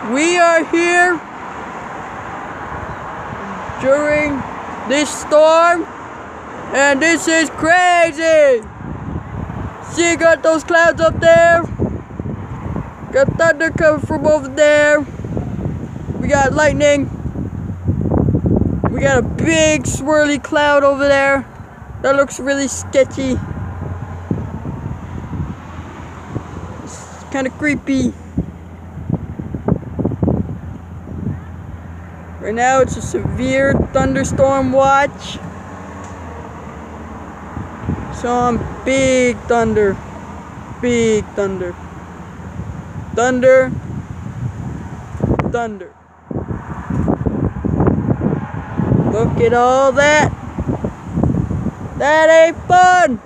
We are here during this storm, and this is crazy. See, you got those clouds up there? Got thunder coming from over there. We got lightning. We got a big swirly cloud over there. That looks really sketchy. It's kind of creepy. Right now it's a severe thunderstorm watch. Some big thunder. Big thunder. Thunder. Thunder. Look at all that. That ain't fun.